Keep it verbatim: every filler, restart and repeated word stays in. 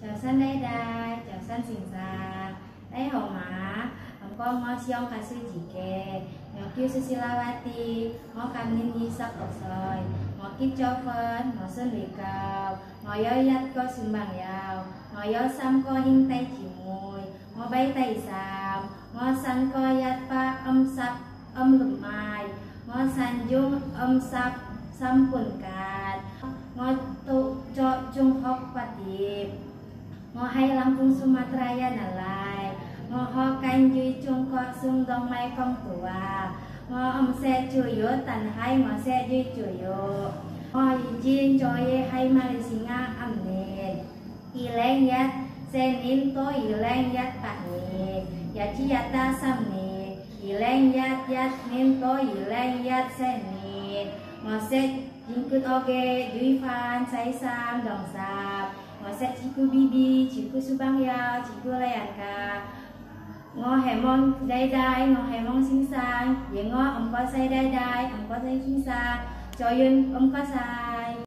chào sanh đây đây chào sanh sinh sang đây hậu má con ngó siong khá sư chỉ kê ngó kêu sư Silawati ngó khám ninh đi sắc ở soi ngó kít cho phân ngó sơn lì cao ngó yếu yết có xung bằng yào ngó yếu xăm có hình tay chỉ mùi ngó bay tay xàm ngó săn có yết pa âm sắp âm lùm mai ngó săn dung âm sắp xăm quần cát ngó tụ cho chung hốc phát điệp ngó hay Lampung Sumatera ya nalai ngó ho canh duy chung có xung đông mai công tùa ngó âm xe chùa yếu tàn hay ngó xe duy chùa yếu ngó y chiên cho ye hay Malaysia âm nền y lên yết sen in to y lên yết bạc nền ya chi yết ta sam nền y lên yết yết nên to y lên yết sen nền ngó xe chính cứ oke duy phan say sam dong sap ngó xe chiku bibi chiku subang yao chiku layanka ngó hẻ mong đai đai ngó hẻ mong sinh sang, ye ngó ông có say đai đai, ông có say sinh sang, cho yun ông có sai.